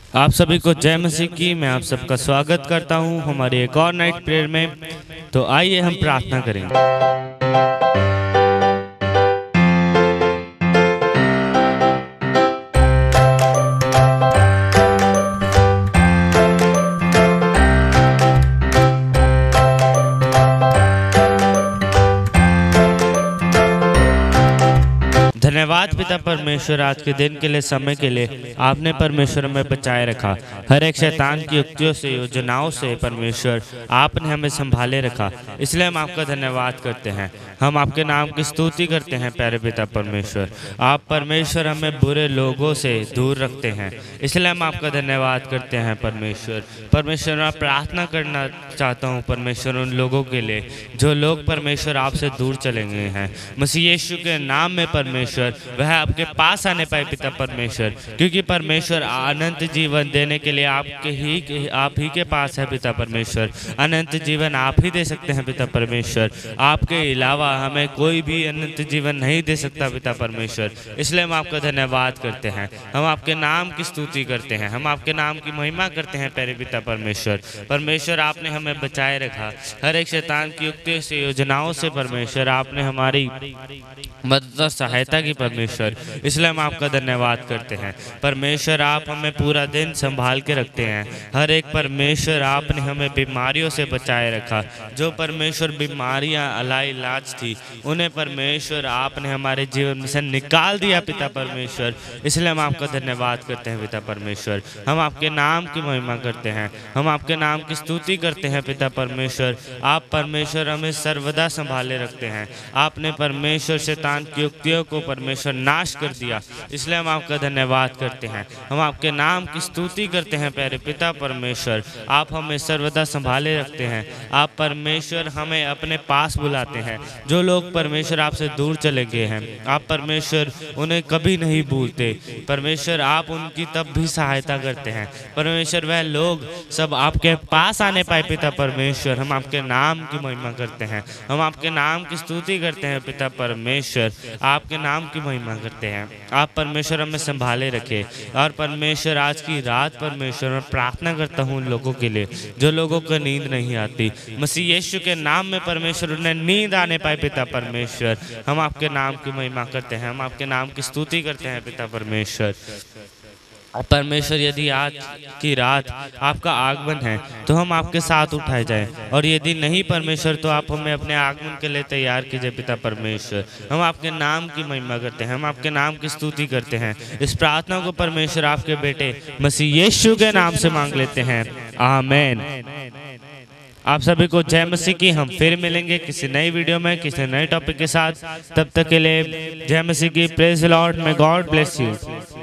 आप सभी को जय मसीह की। मैं आप सबका स्वागत करता हूं हमारे एक और नाइट प्रेयर में। तो आइए हम प्रार्थना करेंगे। धन्यवाद पिता परमेश्वर, आज के दिन के लिए, समय के लिए आपने परमेश्वर हमें बचाए रखा। हर एक शैतान की युक्तियों से, योजनाओं से परमेश्वर आपने हमें संभाले रखा। इसलिए हम आपका धन्यवाद करते हैं। हम आपके नाम की स्तुति करते हैं प्यारे पिता परमेश्वर। आप परमेश्वर हमें बुरे लोगों से दूर रखते हैं, इसलिए हम आपका धन्यवाद करते हैं परमेश्वर। परमेश्वर मैं प्रार्थना करना चाहता हूँ परमेश्वर उन लोगों के लिए जो लोग परमेश्वर आपसे दूर चले गए हैं। मसीह यीशु के नाम में परमेश्वर वह आपके पास आने पाए पिता परमेश्वर, क्योंकि परमेश्वर अनंत जीवन देने के लिए आप ही के पास है पिता परमेश्वर। अनंत जीवन आप ही दे सकते हैं पिता परमेश्वर। आपके अलावा हमें कोई भी अनंत जीवन नहीं दे सकता पिता परमेश्वर। इसलिए हम आपका धन्यवाद करते हैं। हम आपके नाम की स्तुति करते हैं, हम आपके नाम की महिमा करते हैं प्यारे पिता परमेश्वर। परमेश्वर आपने हमें बचाए रखा हर एक शैतान की युक्तियों से, योजनाओं से। परमेश्वर आपने हमारी मदद और सहायता की परमेश्वर, इसलिए हम आपका धन्यवाद करते हैं। परमेश्वर आप हमें पूरा दिन संभाल के रखते हैं। हर एक परमेश्वर आपने हमें बीमारियों से बचाए रखा। जो परमेश्वर बीमारियां अलाइलाज थी उन्हें परमेश्वर आपने हमारे जीवन में से निकाल दिया पिता परमेश्वर। इसलिए हम आपका धन्यवाद करते हैं पिता परमेश्वर। हम आपके नाम की महिमा करते हैं, हम आपके नाम की स्तुति करते हैं पिता परमेश्वर। आप परमेश्वर हमें सर्वदा संभाले रखते हैं। आपने परमेश्वर शैतान की युक्तियों को परमेश्वर नाश कर दिया, इसलिए हम आपका धन्यवाद करते हैं। हम आपके नाम की स्तुति करते हैं प्यारे पिता परमेश्वर। आप हमें सर्वदा संभाले रखते हैं। आप परमेश्वर हमें अपने पास बुलाते हैं। जो लोग परमेश्वर आपसे दूर चले गए हैं, आप परमेश्वर उन्हें कभी नहीं भूलते। परमेश्वर आप उनकी तब भी सहायता करते हैं। परमेश्वर वह लोग सब आपके पास आने पाए पिता परमेश्वर। हम आपके नाम की महिमा करते हैं, हम आपके नाम की स्तुति करते हैं पिता परमेश्वर। आपके नाम की महिमा करते हैं। आप परमेश्वर हमें संभाले रखे। और परमेश्वर आज की रात परमेश्वर मैं प्रार्थना करता हूँ उन लोगों के लिए जो लोगों को नींद नहीं आती। मसीह यीशु के नाम में परमेश्वर उन्हें नींद आने पाए पिता परमेश्वर। हम आपके नाम की महिमा करते हैं, हम आपके नाम की स्तुति करते हैं पिता परमेश्वर। परमेश्वर यदि आज की रात आपका आगमन है तो हम आपके साथ उठाए जाएं, और यदि नहीं परमेश्वर तो आप हमें अपने आगमन के लिए तैयार कीजिए पिता परमेश्वर। हम आपके नाम की महिमा करते हैं, हम आपके नाम की स्तुति करते हैं। इस प्रार्थना को परमेश्वर आपके बेटे मसीह यीशु के नाम से मांग लेते हैं, आमीन। आप सभी को जय मसीह की। हम फिर मिलेंगे किसी नई वीडियो में, किसी नए टॉपिक के साथ। तब तक के लिए जय मसीह की। Praise the lord, may God bless you.